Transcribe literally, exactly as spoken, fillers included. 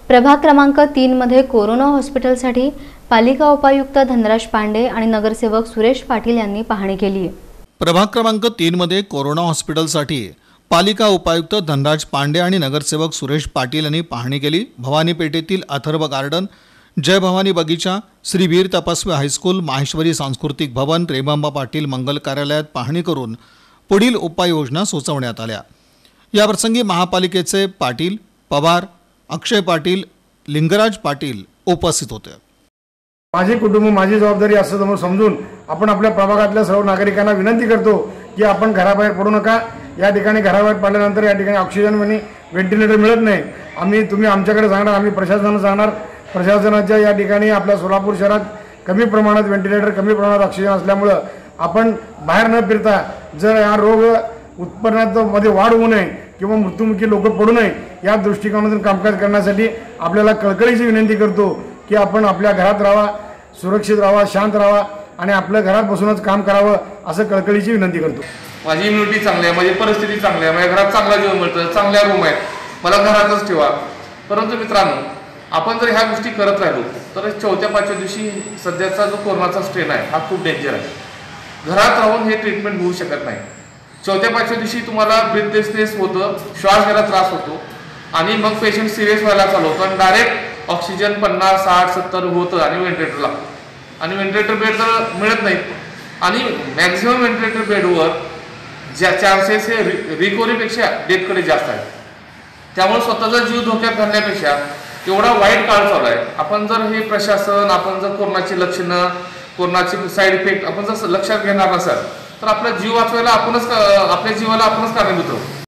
प्रभाग क्रमांक तीन मध्ये कोरोना हॉस्पिटलसाठी पालिका उपायुक्त धनराज पांडे आणि नगरसेवक सुरेश पाटील यांनी पाहणी केली। प्रभाग क्रमांक तीन मध्ये कोरोना हॉस्पिटलसाठी पालिका उपायुक्त धनराज पांडे आणि नगरसेवक सुरेश पाटील यांनी पाहणी केली। भवानी पेठेतील अथर्व गार्डन, जय भवानी बगीचा, श्री वीर तपस्वी हायस्कूल, माहेश्वरी सांस्कृतिक भवन, रेमांबा पाटील मंगल कार्यालयात पाहणी करून पुढील उपाययोजना सुचवण्यात आल्या। याप्रसंगी महापालिकेचे पाटील, पवार, अक्षय पाटील, लिंगराज पाटील उपस्थित होते। माझे कुटुंब माझी जबाबदारी असं समजून आपण आपल्या प्रभागातल्या सर्व नागरिकांना विनंती करतो की आपण घराबाहेर पडू नका। या ठिकाणी घराबाहेर पडल्यानंतर या ठिकाणी ऑक्सिजन आणि व्हेंटिलेटर मिळत नाही। आम्ही तुम्ही आमच्याकडे सांगणार, आम्ही प्रशासनाला सांगणार। प्रशासनाच्या या ठिकाणी आपल्या सोलापूर शहरात कमी प्रमाणात व्हेंटिलेटर, कमी प्रमाणात ऑक्सिजन असल्यामुळे आपण बाहेर न फिरता जर या रोग उत्पन्नात मध्ये वाढ होऊ नये किंवा मृत्युमुखी लोक पडू नये या दृष्टिकोनातून कामकाज करण्यासाठी आपल्याला कळकळीची विनंती करतो की आपण आपल्या घरात राहावा, सुरक्षित राहावा, शांत राहावा आणि आपल्या घरात बसूनच काम करावं असं कळकळीची विनंती करतो। माझी इम्युनिटी चांगली आहे, माझी परिस्थिती चांगली आहे, माझ्या घरात चांगला जेवण मिळतं, चांगल्या रूम आहेत, मला घरातच ठेवा। परंतु मित्रांनो, आपण जर ह्या गोष्टी करत राहिलो तर चौथ्या पाचव्या दिवशी सध्याचा जो कोरोनाचा स्ट्रेन आहे हा खूप डेंजर आहे। घरात राहून हे ट्रीटमेंट होऊ शकत नाही। चौथ्या पाचव्या दिवशी तुम्हाला ब्रीथलेसनेस होतं, श्वास घ्यायला त्रास होतो आणि मग पेशंट सिरियस व्हायला चालू होतं आणि डायरेक्ट ऑक्सिजन पन्नास साठ सत्तर होतं आणि व्हेंटिलेटर लागतं आणि व्हेंटिलेटर बेड तर मिळत नाहीत आणि मॅक्झिमम व्हेंटिलेटर बेडवर ज्या चान्सेस हे रिकव्हरीपेक्षा डेथकडे जास्त आहेत। त्यामुळे स्वतःचा जीव धोक्यात घालण्यापेक्षा एवढा वाईट काळ चालू आहे, आपण जर हे प्रशासन, आपण जर कोरोनाची लक्षणं, कोरोनाची साईड इफेक्ट आपण जर लक्षात घेणार नसाल तर आपला जीव वाचवायला आपणच आपल्या जीवाला आपणच कारणीभूत आहोत।